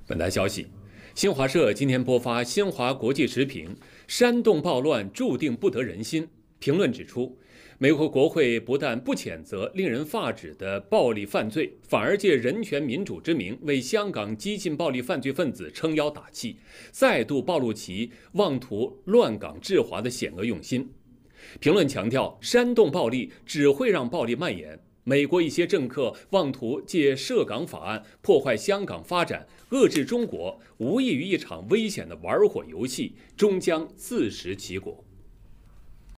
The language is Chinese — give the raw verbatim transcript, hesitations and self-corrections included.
本台消息，新华社今天播发《新华国际时评》，煽动暴乱注定不得人心。评论指出，美国国会不但不谴责令人发指的暴力犯罪，反而借人权民主之名为香港激进暴力犯罪分子撑腰打气，再度暴露其妄图乱港治华的险恶用心。评论强调，煽动暴力只会让暴力蔓延。美国一些政客妄图借涉港法案破坏香港发展、遏制中国，无异于一场危险的玩火游戏，终将自食其果。